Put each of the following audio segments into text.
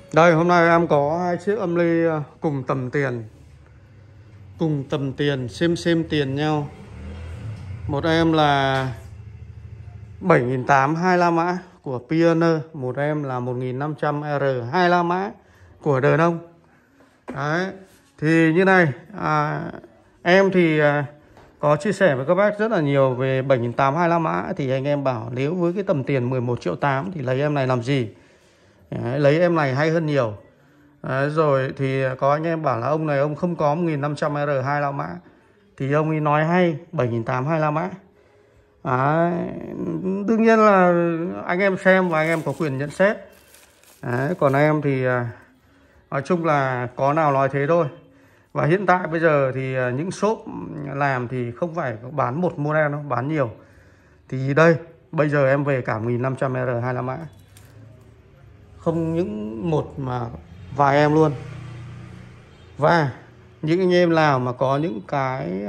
Đây, hôm nay em có hai chiếc âm ly cùng tầm tiền xem tiền nhau. Một em là 7.800 hai la mã của Pioneer, một em là 1.500R hai la mã của Đờ Nông. Đấy, thì như này, em thì có chia sẻ với các bác rất là nhiều về 7.800 hai la mã. Thì anh em bảo nếu với cái tầm tiền 11.8 triệu thì lấy em này làm gì? Đấy, lấy em này hay hơn nhiều. Đấy, rồi thì có anh em bảo là ông này ông không có 1.500R hai la mã, thì ông ấy nói hay 7.800 hai la mã. Đấy, đương nhiên là anh em xem và anh em có quyền nhận xét. Đấy, còn em thì nói chung là có nào nói thế thôi. Và hiện tại bây giờ thì những shop làm thì không phải bán một model đâu, bán nhiều. Thì đây, bây giờ em về cả 1.500R hai la mã. Không những một mà vài em luôn. Và những anh em nào mà có những cái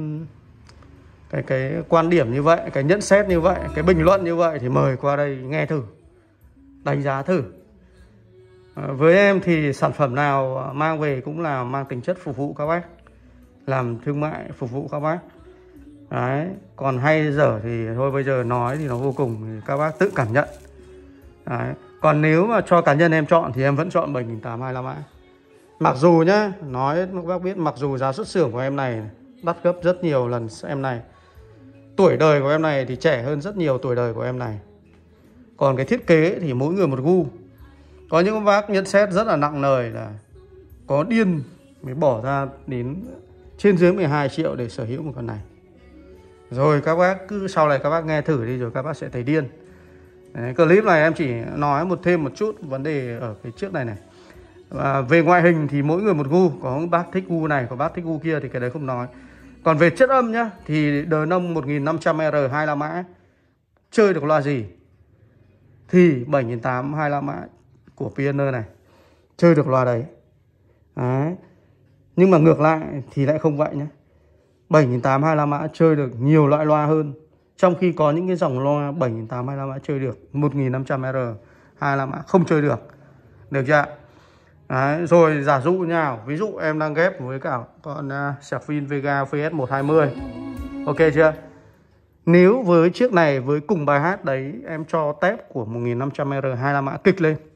quan điểm như vậy, cái nhận xét như vậy, cái bình luận như vậy thì mời qua đây nghe thử, đánh giá thử. Với em thì sản phẩm nào mang về cũng là mang tính chất phục vụ các bác, làm thương mại phục vụ các bác. Đấy, còn hay dở thì thôi bây giờ nói thì nó vô cùng, thì các bác tự cảm nhận. Đấy, còn nếu mà cho cá nhân em chọn thì em vẫn chọn 7.800 hai la mã. Mặc dù nhá, nói các bác biết, mặc dù giá xuất xưởng của em này đắt gấp rất nhiều lần em này. Tuổi đời của em này thì trẻ hơn rất nhiều tuổi đời của em này. Còn cái thiết kế thì mỗi người một gu. Có những bác nhận xét rất là nặng lời là có điên mới bỏ ra đến trên dưới 12 triệu để sở hữu một con này. Rồi các bác cứ sau này các bác nghe thử đi rồi các bác sẽ thấy điên. Đấy, clip này em chỉ nói thêm một chút vấn đề ở cái trước này này. Về ngoại hình thì mỗi người một gu. Có bác thích gu này, có bác thích gu kia thì cái đấy không nói. Còn về chất âm nhá, thì Đờ Nông 1.500R hai la mã chơi được loa gì thì 7.800 hai la mã của Pioneer này chơi được loa đấy. Đấy, nhưng mà ngược lại thì lại không vậy nhé. 7.800 hai la mã chơi được nhiều loại loa hơn, trong khi có những cái dòng loa 7.800 hai la mã chơi được 1.500R hai la mã không chơi được. Được chưa? Đấy, rồi giả dụ nhau, ví dụ em đang ghép với cả con Sharpfin Vega VS 120. Ok chưa? Nếu với chiếc này với cùng bài hát đấy em cho tép của 1.500R hai la mã kịch lên,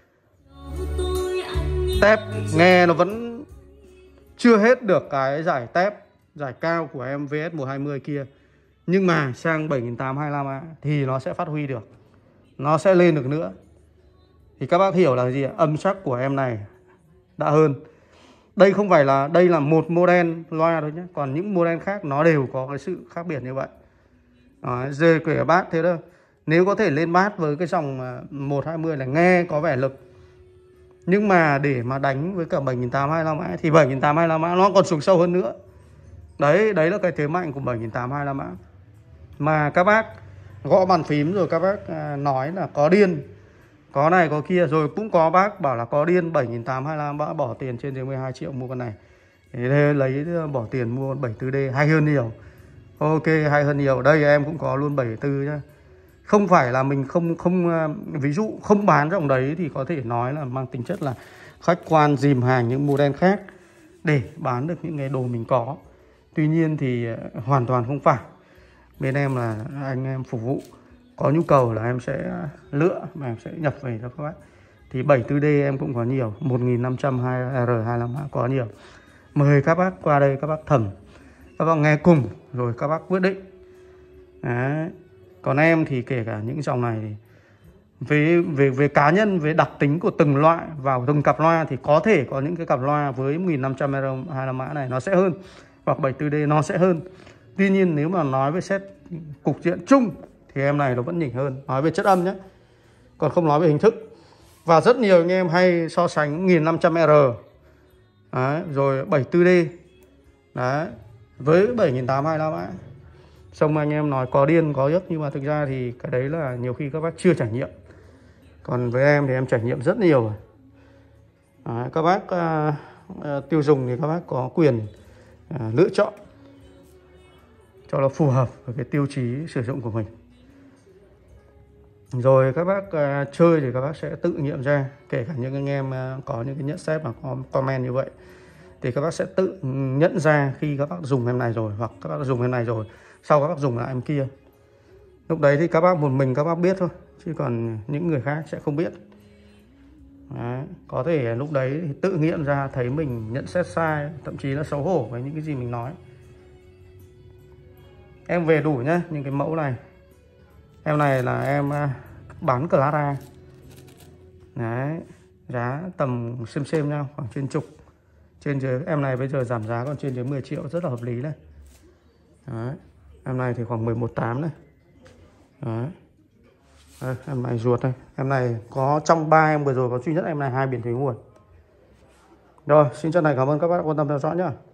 tép nghe nó vẫn chưa hết được cái giải tép, giải cao của em VS 120 kia. Nhưng mà sang 7.800 hai la mã thì nó sẽ phát huy được, nó sẽ lên được nữa. Thì các bác hiểu là gì ạ? Âm sắc của em này đã hơn. Đây không phải là, đây là một model loa thôi nhé. Còn những model khác nó đều có cái sự khác biệt như vậy. Rồi kể bát thế đó. Nếu có thể lên bát với cái dòng 120 là nghe có vẻ lực. Nhưng mà để mà đánh với cả 7.800 hai la mã thì 7.800 hai la mã nó còn xuống sâu hơn nữa. Đấy là cái thế mạnh của 7.800 hai la mã. Mà các bác gõ bàn phím rồi các bác nói là có điên, có này có kia. Rồi cũng có bác bảo là có điên 7.800 hai la mã bỏ tiền trên dưới 12 triệu mua con này. Thế lấy bỏ tiền mua 74D hay hơn nhiều. Ok, hay hơn nhiều. Đây em cũng có luôn 74 nhá. Không phải là mình không ví dụ không bán dòng đấy thì có thể nói là mang tính chất là khách quan dìm hàng những model khác để bán được những cái đồ mình có. Tuy nhiên thì hoàn toàn không phải. Bên em là anh em phục vụ, có nhu cầu là em sẽ lựa mà em sẽ nhập về cho các bác. Thì 74D em cũng có nhiều, 1.500R hai la mã có nhiều. Mời các bác qua đây các bác thẩm, các bác nghe cùng rồi các bác quyết định. Đấy. Còn em thì kể cả những dòng này thì về cá nhân, về đặc tính của từng loại vào từng cặp loa thì có thể có những cái cặp loa với 1.500R hai la mã này nó sẽ hơn, hoặc 74D nó sẽ hơn. Tuy nhiên nếu mà nói về set cục diện chung thì em này nó vẫn nhỉnh hơn, nói về chất âm nhé, còn không nói về hình thức. Và rất nhiều anh em hay so sánh 1.500R đấy, rồi 74D đấy, với 7.800 hai la mã. Xong anh em nói có điên có giấc, nhưng mà thực ra thì cái đấy là nhiều khi các bác chưa trải nghiệm. Còn với em thì em trải nghiệm rất nhiều rồi. Đấy, các bác tiêu dùng thì các bác có quyền lựa chọn cho nó phù hợp với cái tiêu chí sử dụng của mình. Rồi các bác chơi thì các bác sẽ tự nghiệm ra. Kể cả những anh em có những cái nhận xét mà có comment như vậy thì các bác sẽ tự nhận ra khi các bác dùng em này rồi, hoặc các bác dùng em này rồi sau các bác dùng lại em kia. Lúc đấy thì các bác một mình các bác biết thôi, chứ còn những người khác sẽ không biết. Đấy, có thể lúc đấy thì tự nghiệm ra thấy mình nhận xét sai, thậm chí là xấu hổ với những cái gì mình nói. Em về đủ nhá, những cái mẫu này. Em này là em bán class A. Đấy, giá tầm xem nhau, khoảng trên chục. Trên dưới em này bây giờ giảm giá còn trên dưới 10 triệu, rất là hợp lý này. Đấy, em này thì khoảng 11.8 này. Đấy. Đây, em này ruột đây. Em này có trong 3 em vừa rồi có duy nhất em này 2 biển thủy nguồn. Rồi, xin chân thành cảm ơn các bác đã quan tâm theo dõi nhá.